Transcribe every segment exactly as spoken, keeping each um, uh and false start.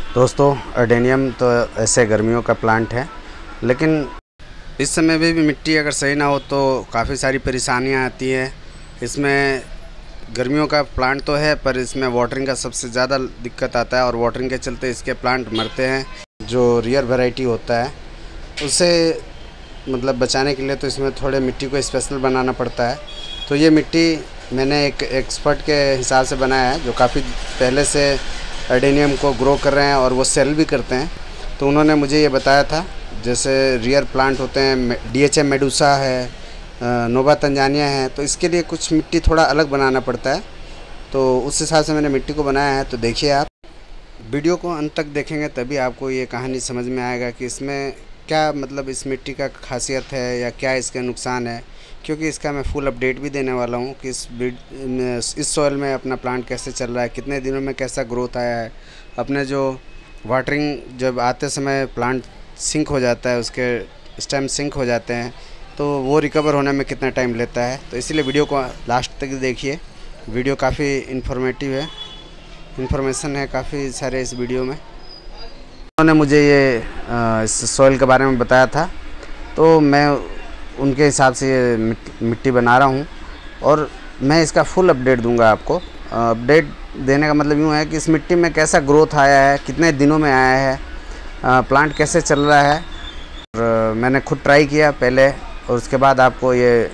दोस्तों, एडेनियम तो ऐसे गर्मियों का प्लांट है, लेकिन इस समय भी, भी मिट्टी अगर सही ना हो तो काफ़ी सारी परेशानियां आती हैं। इसमें गर्मियों का प्लांट तो है, पर इसमें वाटरिंग का सबसे ज़्यादा दिक्कत आता है और वाटरिंग के चलते इसके प्लांट मरते हैं। जो रियर वैरायटी होता है उसे मतलब बचाने के लिए तो इसमें थोड़े मिट्टी को स्पेशल बनाना पड़ता है। तो ये मिट्टी मैंने एक एक्सपर्ट के हिसाब से बनाया है, जो काफ़ी पहले से एडेनियम को ग्रो कर रहे हैं और वो सेल भी करते हैं। तो उन्होंने मुझे ये बताया था, जैसे रियर प्लांट होते हैं, डी एच एम मेडुसा है, नोवा तंजानिया है, तो इसके लिए कुछ मिट्टी थोड़ा अलग बनाना पड़ता है। तो उस हिसाब से मैंने मिट्टी को बनाया है। तो देखिए, आप वीडियो को अंत तक देखेंगे तभी आपको ये कहानी समझ में आएगा कि इसमें क्या मतलब इस मिट्टी का खासियत है या क्या इसके नुकसान है, क्योंकि इसका मैं फुल अपडेट भी देने वाला हूँ कि इस इस सॉइल में अपना प्लांट कैसे चल रहा है, कितने दिनों में कैसा ग्रोथ आया है। अपने जो वाटरिंग जब आते समय प्लांट सिंक हो जाता है, उसके स्टेम सिंक हो जाते हैं, तो वो रिकवर होने में कितना टाइम लेता है। तो इसीलिए वीडियो को लास्ट तक देखिए। वीडियो काफ़ी इन्फॉर्मेटिव है, इन्फॉर्मेशन है काफ़ी सारे इस वीडियो में। उन्होंने मुझे ये इस सॉइल के बारे में बताया था, तो मैं उनके हिसाब से ये मिट्टी बना रहा हूँ और मैं इसका फुल अपडेट दूंगा आपको। अपडेट देने का मतलब यूँ है कि इस मिट्टी में कैसा ग्रोथ आया है, कितने दिनों में आया है, प्लांट कैसे चल रहा है। और मैंने खुद ट्राई किया पहले, और उसके बाद आपको ये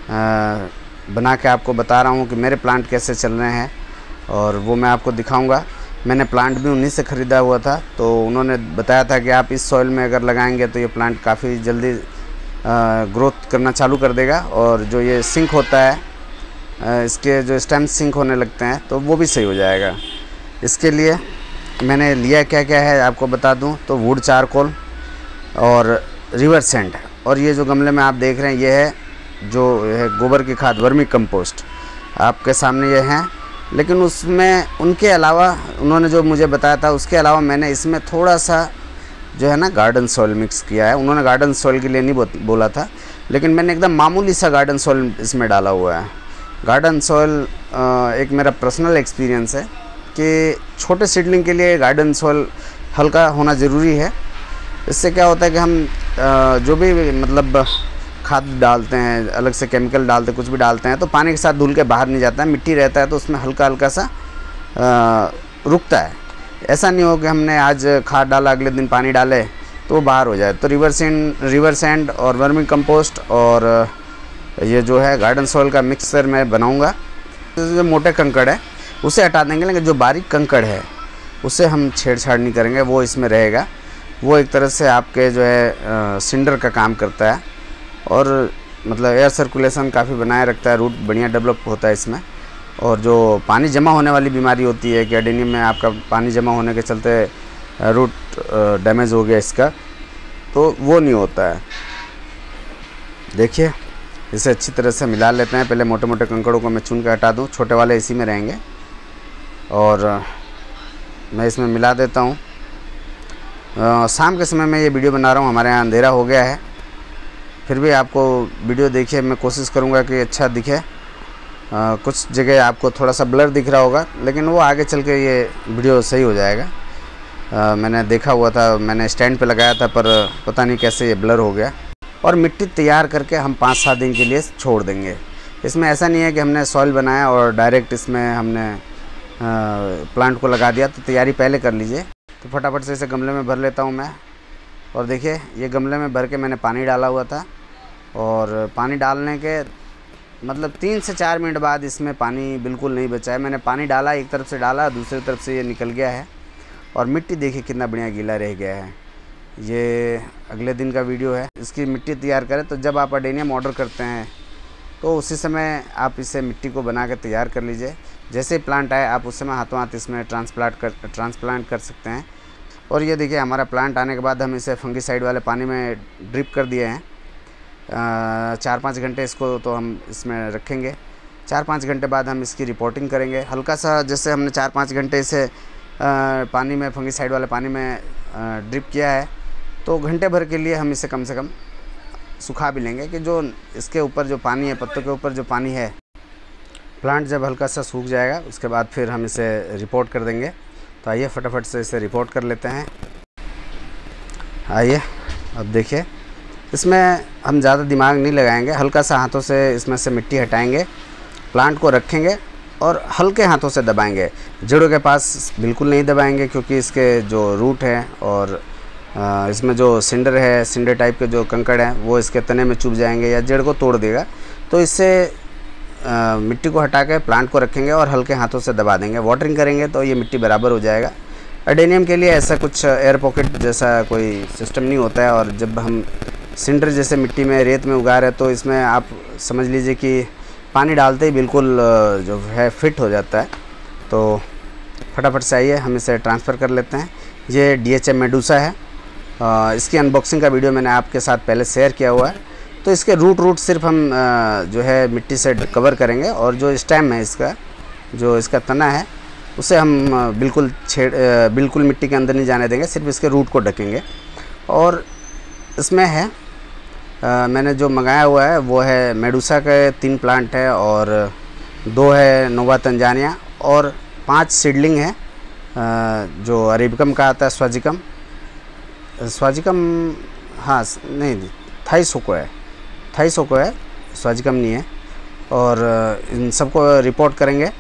बना के आपको बता रहा हूँ कि मेरे प्लांट कैसे चल रहे हैं, और वो मैं आपको दिखाऊंगा। मैंने प्लांट भी उन्हीं से ख़रीदा हुआ था, तो उन्होंने बताया था कि आप इस सॉइल में अगर लगाएंगे तो ये प्लांट काफ़ी जल्दी ग्रोथ करना चालू कर देगा, और जो ये सिंक होता है, आ, इसके जो स्टेम सिंक होने लगते हैं, तो वो भी सही हो जाएगा। इसके लिए मैंने लिया क्या क्या है आपको बता दूं, तो वुड चारकोल और रिवर सैंड, और ये जो गमले में आप देख रहे हैं ये है जो है गोबर की खाद, वर्मी कंपोस्ट आपके सामने ये हैं। लेकिन उसमें उनके अलावा उन्होंने जो मुझे बताया था, उसके अलावा मैंने इसमें थोड़ा सा जो है ना गार्डन सॉइल मिक्स किया है। उन्होंने गार्डन सॉइल के लिए नहीं बोला था, लेकिन मैंने एकदम मामूली सा गार्डन सॉइल इसमें डाला हुआ है। गार्डन सॉइल एक मेरा पर्सनल एक्सपीरियंस है कि छोटे सीडलिंग के लिए गार्डन सॉइल हल्का होना ज़रूरी है। इससे क्या होता है कि हम जो भी मतलब खाद डालते हैं, अलग से केमिकल डालते, कुछ भी डालते हैं, तो पानी के साथ धुल के बाहर नहीं जाता है। मिट्टी रहता है तो उसमें हल्का हल्का सा रुकता है। ऐसा नहीं हो कि हमने आज खाद डाला, अगले दिन पानी डाले तो वो बाहर हो जाए। तो रिवर सैंड रिवर सैंड और वर्मी कंपोस्ट और ये जो है गार्डन सॉइल का मिक्सचर मैं बनाऊंगा। जो मोटे कंकड़ है उसे हटा देंगे, लेकिन जो बारीक कंकड़ है उसे हम छेड़छाड़ नहीं करेंगे, वो इसमें रहेगा। वो एक तरह से आपके जो है सिंडर का काम करता है, और मतलब एयर सर्कुलेशन काफ़ी बनाए रखता है, रूट बढ़िया डेवलप होता है इसमें। और जो पानी जमा होने वाली बीमारी होती है कि एडेनियम में आपका पानी जमा होने के चलते रूट डैमेज हो गया इसका, तो वो नहीं होता है। देखिए, इसे अच्छी तरह से मिला लेते हैं। पहले मोटे मोटे कंकड़ों को मैं चुन के हटा दूँ, छोटे वाले इसी में रहेंगे, और मैं इसमें मिला देता हूँ। शाम के समय में ये वीडियो बना रहा हूँ, हमारे यहाँ अंधेरा हो गया है, फिर भी आपको वीडियो देखिए, मैं कोशिश करूँगा कि अच्छा दिखे। आ, कुछ जगह आपको थोड़ा सा ब्लर दिख रहा होगा, लेकिन वो आगे चल के ये वीडियो सही हो जाएगा। आ, मैंने देखा हुआ था, मैंने स्टैंड पे लगाया था, पर पता नहीं कैसे ये ब्लर हो गया। और मिट्टी तैयार करके हम पाँच सात दिन के लिए छोड़ देंगे। इसमें ऐसा नहीं है कि हमने सॉइल बनाया और डायरेक्ट इसमें हमने आ, प्लांट को लगा दिया, तो तैयारी पहले कर लीजिए। तो फटाफट से इसे गमले में भर लेता हूँ मैं। और देखिए, ये गमले में भर के मैंने पानी डाला हुआ था, और पानी डालने के मतलब तीन से चार मिनट बाद इसमें पानी बिल्कुल नहीं बचा है। मैंने पानी डाला, एक तरफ से डाला, दूसरी तरफ से ये निकल गया है, और मिट्टी देखिए कितना बढ़िया गीला रह गया है। ये अगले दिन का वीडियो है। इसकी मिट्टी तैयार करें तो जब आप एडेनियम ऑर्डर करते हैं तो उसी समय आप इसे मिट्टी को बना कर तैयार कर लीजिए। जैसे ही प्लांट आए आप उस समय हाथों हाथ इसमें ट्रांसप्लांट कर ट्रांसप्लांट कर सकते हैं। और ये देखिए, हमारा प्लांट आने के बाद हम इसे फंगीसाइड वाले पानी में ड्रिप कर दिए हैं। चार पाँच घंटे इसको तो हम इसमें रखेंगे। चार पाँच घंटे बाद हम इसकी रिपोर्टिंग करेंगे। हल्का सा जैसे हमने चार पाँच घंटे इसे आ, पानी में फंगीसाइड वाले पानी में ड्रिप किया है, तो घंटे भर के लिए हम इसे कम से कम सुखा भी लेंगे कि जो इसके ऊपर जो पानी है, पत्तों के ऊपर जो पानी है, प्लांट जब हल्का सा सूख जाएगा उसके बाद फिर हम इसे रिपोर्ट कर देंगे। तो आइए फटाफट से इसे रिपोर्ट कर लेते हैं। आइए अब देखिए, इसमें हम ज़्यादा दिमाग नहीं लगाएंगे, हल्का सा हाथों से इसमें से मिट्टी हटाएंगे, प्लांट को रखेंगे और हल्के हाथों से दबाएंगे। जड़ों के पास बिल्कुल नहीं दबाएंगे, क्योंकि इसके जो रूट है और इसमें जो सिंडर है, सिंडर टाइप के जो कंकड़ हैं वो इसके तने में चुभ जाएंगे या जड़ को तोड़ देगा। तो इससे मिट्टी को हटा के प्लांट को रखेंगे और हल्के हाथों से दबा देंगे। वाटरिंग करेंगे तो ये मिट्टी बराबर हो जाएगा। एडेनियम के लिए ऐसा कुछ एयर पॉकेट जैसा कोई सिस्टम नहीं होता है, और जब हम सिंडर जैसे मिट्टी में, रेत में उगा रहे हैं तो इसमें आप समझ लीजिए कि पानी डालते ही बिल्कुल जो है फिट हो जाता है। तो फटाफट से आइए हम इसे ट्रांसफ़र कर लेते हैं। ये डी एच ए मेडूसा है, इसकी अनबॉक्सिंग का वीडियो मैंने आपके साथ पहले शेयर किया हुआ है। तो इसके रूट रूट सिर्फ हम जो है मिट्टी से कवर करेंगे, और जो स्टेम है इसका, जो इसका तना है, उसे हम बिल्कुल छेड़ बिल्कुल मिट्टी के अंदर नहीं जाने देंगे, सिर्फ इसके रूट को ढकेंगे। और इसमें है आ, मैंने जो मंगाया हुआ है वो है मेडूसा के तीन प्लांट है, और दो है नोवा तंजानिया, और पांच सीडलिंग है जो अरेबिकम का आता है, स्वाजिकम स्वाजिकम हाँ नहीं थाईसोको है, थाईसोको है, स्वाजिकम नहीं है। और इन सबको रिपोर्ट करेंगे।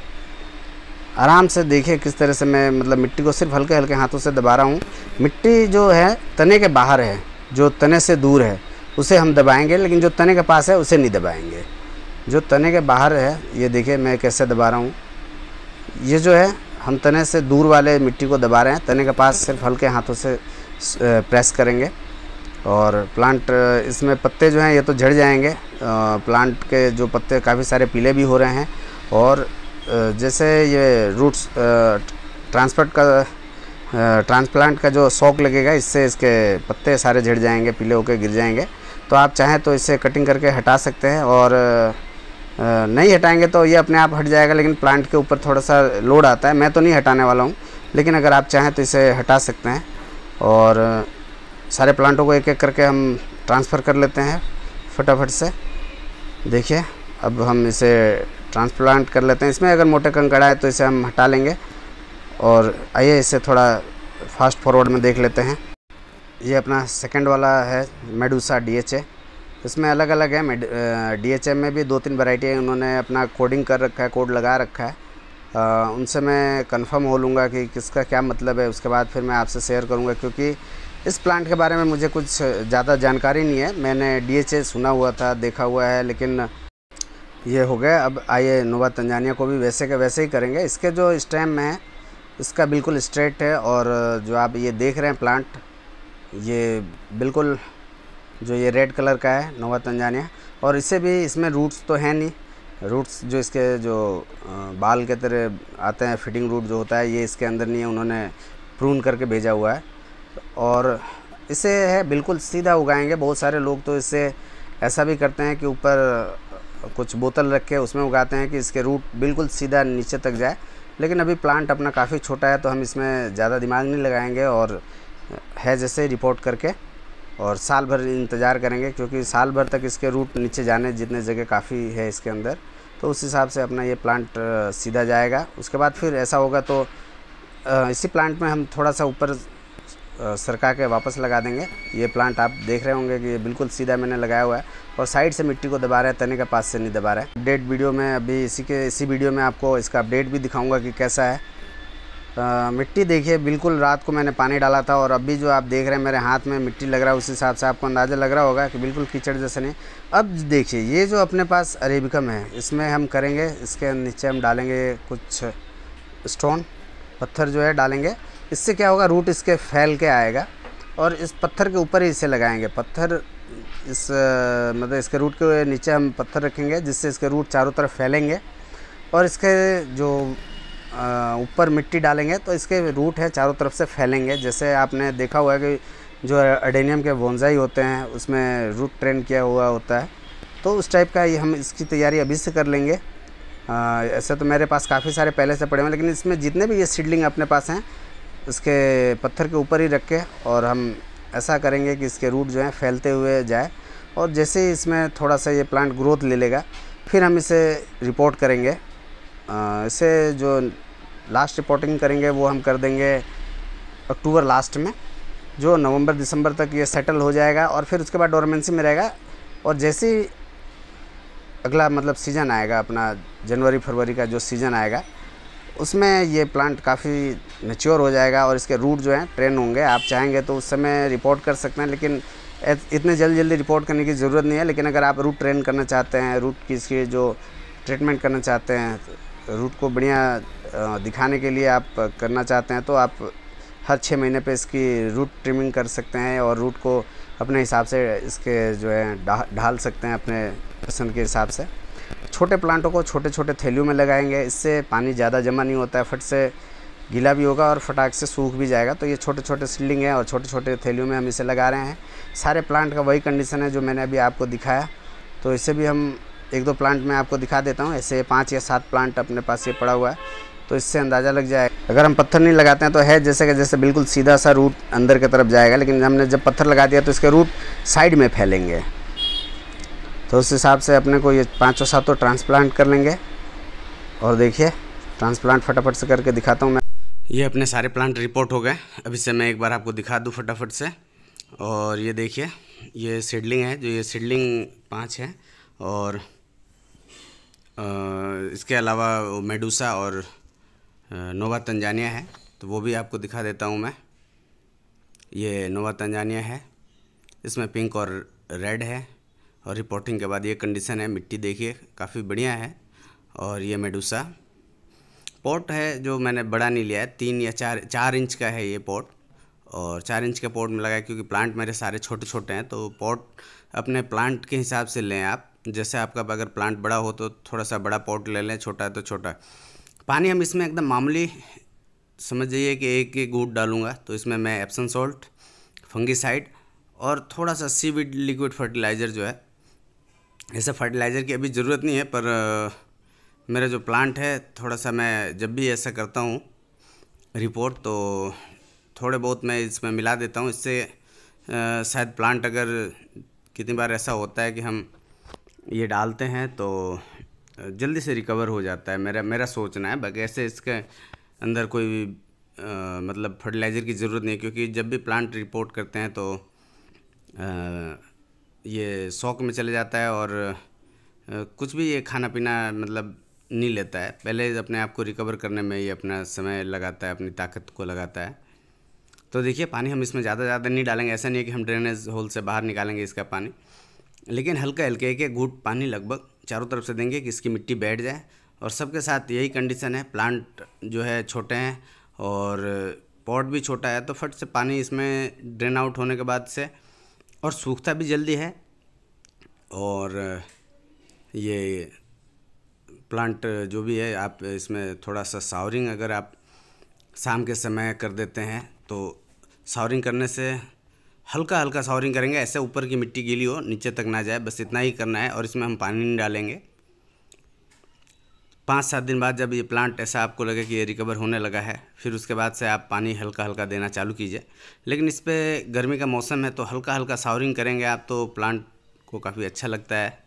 आराम से देखिए किस तरह से मैं मतलब मिट्टी को सिर्फ हल्के हल्के हाथों से दबा रहा हूँ। मिट्टी जो है तने के बाहर है, जो तने से दूर है उसे हम दबाएंगे, लेकिन जो तने के पास है उसे नहीं दबाएंगे। जो तने के बाहर है, ये देखिए मैं कैसे दबा रहा हूँ। ये जो है हम तने से दूर वाले मिट्टी को दबा रहे हैं, तने के पास सिर्फ हल्के हाथों से प्रेस करेंगे। और प्लांट इसमें पत्ते जो हैं ये तो झड़ जाएंगे, प्लांट के जो पत्ते काफ़ी सारे पीले भी हो रहे हैं, और जैसे ये रूट्स ट्रांसप्लांट का ट्रांसप्लांट का जो शॉक लगेगा, इससे इसके पत्ते सारे झड़ जाएंगे, पीले होकर गिर जाएंगे। तो आप चाहें तो इसे कटिंग करके हटा सकते हैं, और नहीं हटाएंगे तो ये अपने आप हट जाएगा, लेकिन प्लांट के ऊपर थोड़ा सा लोड आता है। मैं तो नहीं हटाने वाला हूँ, लेकिन अगर आप चाहें तो इसे हटा सकते हैं। और सारे प्लांटों को एक एक करके हम ट्रांसफ़र कर लेते हैं फटाफट से। देखिए अब हम इसे ट्रांसप्लांट कर लेते हैं। इसमें अगर मोटे कंकड़ आए तो इसे हम हटा लेंगे। और आइए इसे थोड़ा फास्ट फॉरवर्ड में देख लेते हैं। ये अपना सेकंड वाला है मेडूसा डी एच ए। इसमें अलग अलग है, डी एच ए में भी दो तीन वैरायटी है, उन्होंने अपना कोडिंग कर रखा है, कोड लगा रखा है। आ, उनसे मैं कंफर्म हो लूँगा कि किसका क्या मतलब है, उसके बाद फिर मैं आपसे शेयर करूँगा, क्योंकि इस प्लांट के बारे में मुझे कुछ ज़्यादा जानकारी नहीं है। मैंने डी एच ए सुना हुआ था, देखा हुआ है, लेकिन ये हो गया। अब आइए नोवा तंजानिया को भी वैसे के वैसे ही करेंगे। इसके जो स्टेम है इसका बिल्कुल स्ट्रेट है, और जो आप ये देख रहे हैं प्लांट, ये बिल्कुल जो ये रेड कलर का है नोवा तंजानिया। और इससे भी इसमें रूट्स तो हैं नहीं, रूट्स जो इसके जो बाल के तरह आते हैं, फिटिंग रूट जो होता है, ये इसके अंदर नहीं है, उन्होंने प्रून करके भेजा हुआ है। और इसे है बिल्कुल सीधा उगाएंगे। बहुत सारे लोग तो इससे ऐसा भी करते हैं कि ऊपर कुछ बोतल रख के उसमें उगाते हैं कि इसके रूट बिल्कुल सीधा नीचे तक जाए, लेकिन अभी प्लांट अपना काफ़ी छोटा है तो हम इसमें ज़्यादा दिमाग नहीं लगाएंगे, और है जैसे रिपोर्ट करके और साल भर इंतज़ार करेंगे, क्योंकि साल भर तक इसके रूट नीचे जाने जितने जगह काफ़ी है इसके अंदर, तो उस हिसाब से अपना ये प्लांट सीधा जाएगा। उसके बाद फिर ऐसा होगा तो इसी प्लांट में हम थोड़ा सा ऊपर सरका के वापस लगा देंगे। ये प्लांट आप देख रहे होंगे कि ये बिल्कुल सीधा मैंने लगाया हुआ है, और साइड से मिट्टी को दबा रहा है, तने के पास से नहीं दबा रहा है। अपडेट वीडियो में अभी इसी के इसी वीडियो में आपको इसका अपडेट भी दिखाऊंगा कि कैसा है। आ, मिट्टी देखिए, बिल्कुल रात को मैंने पानी डाला था, और अभी जो आप देख रहे हैं मेरे हाथ में मिट्टी लग रहा है, उस हिसाब से आपको अंदाज़ा लग रहा होगा कि बिल्कुल कीचड़ जैसा नहीं। अब देखिए ये जो अपने पास अरेबिकम है, इसमें हम करेंगे, इसके नीचे हम डालेंगे कुछ स्टोन, पत्थर जो है डालेंगे। इससे क्या होगा, रूट इसके फैल के आएगा, और इस पत्थर के ऊपर ही इसे लगाएंगे। पत्थर इस मतलब इसके रूट के नीचे हम पत्थर रखेंगे, जिससे इसके रूट चारों तरफ फैलेंगे, और इसके जो ऊपर मिट्टी डालेंगे तो इसके रूट है चारों तरफ से फैलेंगे। जैसे आपने देखा हुआ है कि जो एडेनियम के बोनसाई होते हैं उसमें रूट ट्रेन किया हुआ होता है, तो उस टाइप का ये हम इसकी तैयारी अभी से कर लेंगे। आ, ऐसे तो मेरे पास काफ़ी सारे पहले से पड़े हुए हैं, लेकिन इसमें जितने भी ये सीडलिंग अपने पास हैं इसके पत्थर के ऊपर ही रख के, और हम ऐसा करेंगे कि इसके रूट जो हैं फैलते हुए जाए, और जैसे ही इसमें थोड़ा सा ये प्लांट ग्रोथ ले लेगा फिर हम इसे रिपोर्ट करेंगे। इसे जो लास्ट रिपोर्टिंग करेंगे वो हम कर देंगे अक्टूबर लास्ट में, जो नवंबर दिसंबर तक ये सेटल हो जाएगा और फिर उसके बाद डोरमेंसी में रहेगा। और जैसे ही अगला मतलब सीज़न आएगा अपना जनवरी फरवरी का जो सीज़न आएगा उसमें ये प्लांट काफ़ी मैच्योर हो जाएगा और इसके रूट जो हैं ट्रेन होंगे। आप चाहेंगे तो उस समय रिपोर्ट कर सकते हैं, लेकिन इतने जल्दी जल्दी रिपोर्ट करने की ज़रूरत नहीं है। लेकिन अगर आप रूट ट्रेन करना चाहते हैं, रूट की इसकी जो ट्रीटमेंट करना चाहते हैं, रूट को बढ़िया दिखाने के लिए आप करना चाहते हैं तो आप हर छः महीने पे इसकी रूट ट्रिमिंग कर सकते हैं और रूट को अपने हिसाब से इसके जो है ढाल सकते हैं अपने पसंद के हिसाब से। छोटे प्लांटों को छोटे छोटे थैलियों में लगाएंगे, इससे पानी ज़्यादा जमा नहीं होता है, फट से गीला भी होगा और फटाक से सूख भी जाएगा। तो ये छोटे छोटे सीडलिंग है और छोटे छोटे थैलियों में हम इसे लगा रहे हैं। सारे प्लांट का वही कंडीशन है जो मैंने अभी आपको दिखाया। तो इसे भी हम एक दो प्लांट में आपको दिखा देता हूँ। ऐसे पाँच या सात प्लांट अपने पास ये पड़ा हुआ है, तो इससे अंदाज़ा लग जाएगा। अगर हम पत्थर नहीं लगाते हैं तो है जैसे कि जैसे बिल्कुल सीधा सा रूट अंदर की तरफ जाएगा, लेकिन हमने जब पत्थर लगा दिया तो इसके रूट साइड में फैलेंगे। तो उस हिसाब से अपने को ये पाँचों सातों ट्रांसप्लांट कर लेंगे। और देखिए ट्रांसप्लांट फटाफट से करके दिखाता हूँ मैं। ये अपने सारे प्लांट रिपोर्ट हो गए। अभी से मैं एक बार आपको दिखा दूँ फटाफट से। और ये देखिए ये सीडलिंग है, जो ये सीडलिंग पाँच है और आ, इसके अलावा मेडूसा और नोवा तंजानिया है, तो वो भी आपको दिखा देता हूँ मैं। ये नोवा तंजानिया है, इसमें पिंक और रेड है और रिपोर्टिंग के बाद ये कंडीशन है। मिट्टी देखिए काफ़ी बढ़िया है। और ये मेडूसा पॉट है जो मैंने बड़ा नहीं लिया है, तीन या चार चार इंच का है ये पॉट। और चार इंच के पॉट में लगाया क्योंकि प्लांट मेरे सारे छोटे छोटे हैं। तो पॉट अपने प्लांट के हिसाब से लें आप। जैसे आपका अगर प्लांट बड़ा हो तो थोड़ा सा बड़ा पॉट ले लें, छोटा है तो छोटा। पानी हम इसमें एकदम मामूली समझ जाइए कि एक एक घूंट डालूंगा। तो इसमें मैं एप्सम सॉल्ट, फंगीसाइड और थोड़ा सा सीवीड लिक्विड फर्टिलाइज़र जो है, ऐसे फर्टिलाइज़र की अभी ज़रूरत नहीं है, पर आ, मेरा जो प्लांट है थोड़ा सा मैं जब भी ऐसा करता हूँ रिपोर्ट तो थोड़े बहुत मैं इसमें मिला देता हूँ। इससे शायद प्लांट अगर कितनी बार ऐसा होता है कि हम ये डालते हैं तो जल्दी से रिकवर हो जाता है। मेरा मेरा सोचना है। बाकी ऐसे इसके अंदर कोई आ, मतलब फर्टिलाइज़र की ज़रूरत नहीं है, क्योंकि जब भी प्लांट रिपोर्ट करते हैं तो आ, ये शौक में चले जाता है और आ, कुछ भी ये खाना पीना मतलब नहीं लेता है। पहले अपने आप को रिकवर करने में ये अपना समय लगाता है, अपनी ताकत को लगाता है। तो देखिए पानी हम इसमें ज़्यादा ज़्यादा नहीं डालेंगे। ऐसा नहीं है कि हम ड्रेनेज होल से बाहर निकालेंगे इसका पानी, लेकिन हल्का हल्के एक एक घूंट पानी लगभग चारों तरफ से देंगे कि इसकी मिट्टी बैठ जाए। और सबके साथ यही कंडीशन है। प्लांट जो है छोटे हैं और पॉट भी छोटा है, तो फट से पानी इसमें ड्रेन आउट होने के बाद से और सूखता भी जल्दी है। और ये प्लांट जो भी है आप इसमें थोड़ा सा सावरिंग अगर आप शाम के समय कर देते हैं तो सावरिंग करने से हल्का हल्का सावरिंग करेंगे, ऐसे ऊपर की मिट्टी गीली हो नीचे तक ना जाए, बस इतना ही करना है। और इसमें हम पानी नहीं डालेंगे। पाँच सात दिन बाद जब ये प्लांट ऐसा आपको लगे कि ये रिकवर होने लगा है, फिर उसके बाद से आप पानी हल्का हल्का देना चालू कीजिए। लेकिन इस पर गर्मी का मौसम है तो हल्का हल्का सावरिंग करेंगे आप तो प्लांट को काफ़ी अच्छा लगता है।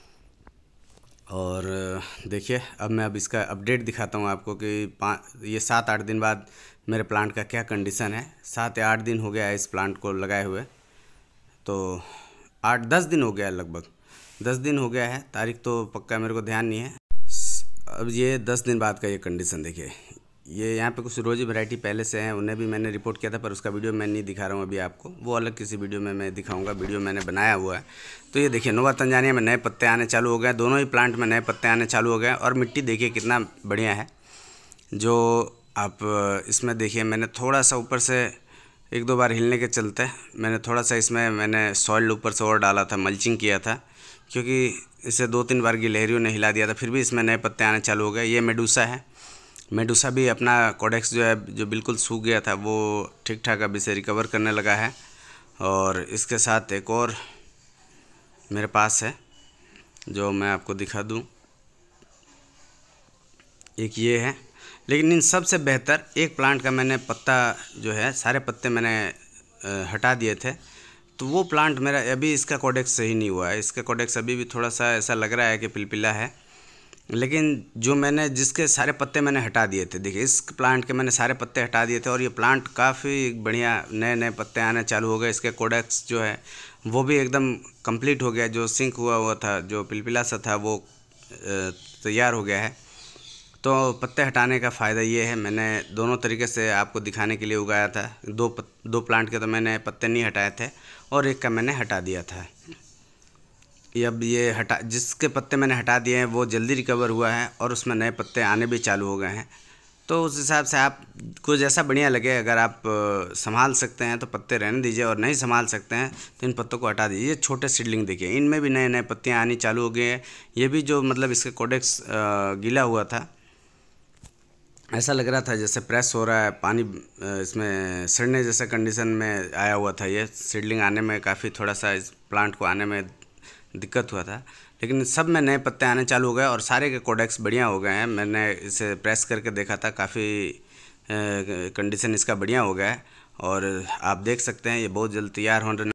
और देखिए अब मैं अब इसका अपडेट दिखाता हूँ आपको कि पाँच ये सात आठ दिन बाद मेरे प्लांट का क्या कंडीशन है। सात या आठ दिन हो गया है इस प्लांट को लगाए हुए, तो आठ दस दिन हो गया है, लगभग दस दिन हो गया है। तारीख तो पक्का मेरे को ध्यान नहीं है। अब ये दस दिन बाद का ये कंडीशन देखिए। ये यहाँ पे कुछ रोजी वैरायटी पहले से हैं, उन्हें भी मैंने रिपोर्ट किया था, पर उसका वीडियो मैं नहीं दिखा रहा हूँ अभी आपको, वो अलग किसी वीडियो में मैं दिखाऊंगा। वीडियो मैंने बनाया हुआ है। तो ये देखिए नोवा तंजानिया में नए पत्ते आने चालू हो गए, दोनों ही प्लांट में नए पत्ते आने चालू हो गए। और मिट्टी देखिए कितना बढ़िया है। जो आप इसमें देखिए मैंने थोड़ा सा ऊपर से एक दो बार हिलने के चलते मैंने थोड़ा सा इसमें मैंने सॉइल ऊपर से और डाला था, मल्चिंग किया था, क्योंकि इसे दो तीन बार गिलहरियों ने हिला दिया था, फिर भी इसमें नए पत्ते आने चालू हो गए। ये मेडूसा है। मेडूसा भी अपना कोडेक्स जो है जो बिल्कुल सूख गया था वो ठीक ठाक अभी से रिकवर करने लगा है। और इसके साथ एक और मेरे पास है जो मैं आपको दिखा दूं, एक ये है। लेकिन इन सब से बेहतर एक प्लांट का मैंने पत्ता जो है सारे पत्ते मैंने हटा दिए थे, तो वो प्लांट मेरा अभी इसका कोडेक्स सही नहीं हुआ है। इसका कोडेक्स अभी भी थोड़ा सा ऐसा लग रहा है कि पिलपिला है। लेकिन जो मैंने जिसके सारे पत्ते मैंने हटा दिए थे, देखिए इस प्लांट के मैंने सारे पत्ते हटा दिए थे और ये प्लांट काफ़ी बढ़िया नए नए पत्ते आने चालू हो गए। इसके कोडेक्स जो है वो भी एकदम कंप्लीट हो गया, जो सिंक हुआ हुआ था, जो पिलपिला सा था वो तैयार हो गया है। तो पत्ते हटाने का फ़ायदा ये है, मैंने दोनों तरीके से आपको दिखाने के लिए उगाया था। दो पत, दो प्लांट के तो मैंने पत्ते नहीं हटाए थे और एक का मैंने हटा दिया था। ये अब ये हटा जिसके पत्ते मैंने हटा दिए हैं वो जल्दी रिकवर हुआ है और उसमें नए पत्ते आने भी चालू हो गए हैं। तो उस हिसाब से आपको जैसा बढ़िया लगे, अगर आप संभाल सकते हैं तो पत्ते रहने दीजिए और नहीं संभाल सकते हैं तो इन पत्तों को हटा दीजिए। ये छोटे सीडलिंग देखिए, इनमें भी नए नए पत्तियाँ आनी चालू हो गई हैं। ये भी जो मतलब इसके कोडेक्स गीला हुआ था, ऐसा लग रहा था जैसे प्रेस हो रहा है, पानी इसमें सड़ने जैसे कंडीशन में आया हुआ था। ये सीडलिंग आने में काफ़ी थोड़ा सा इस प्लांट को आने में दिक्कत हुआ था, लेकिन सब में नए पत्ते आने चालू हो गए और सारे के कोडेक्स बढ़िया हो गए हैं। मैंने इसे प्रेस करके देखा था, काफ़ी कंडीशन इसका बढ़िया हो गया है और आप देख सकते हैं ये बहुत जल्द तैयार होने